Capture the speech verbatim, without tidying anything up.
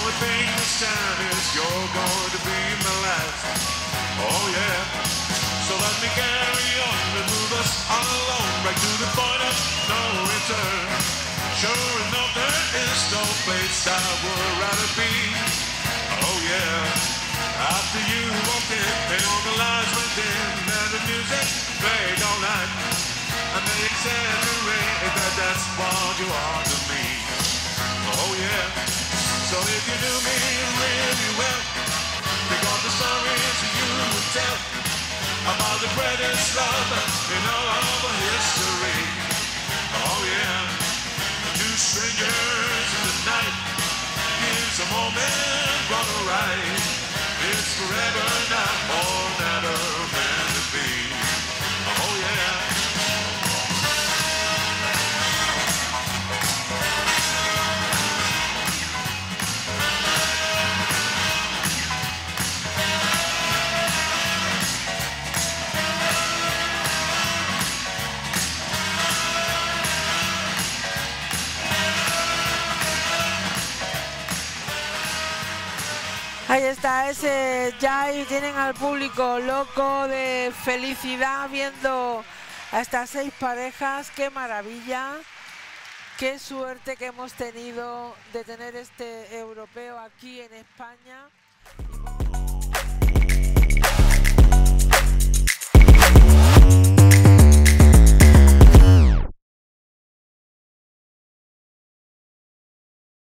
only thing this time is you're going to be my last. Oh yeah. So let me carry on and move us all along back to the point of no return. Sure enough, there is no place I would rather be. Oh yeah. After you walked in and all the lights went dim and the music played all night, and they exaggerate that that's what you are to me. Oh yeah. So if you knew me really well, think of the stories you would tell about the greatest love in all of history. Oh yeah. Two strangers in the night gives a moment for the ride. It's forever now or never meant to be. Oh yeah. Ahí está ese ya, y tienen al público loco de felicidad viendo a estas seis parejas. ¡Qué maravilla! ¡Qué suerte que hemos tenido de tener este europeo aquí en España!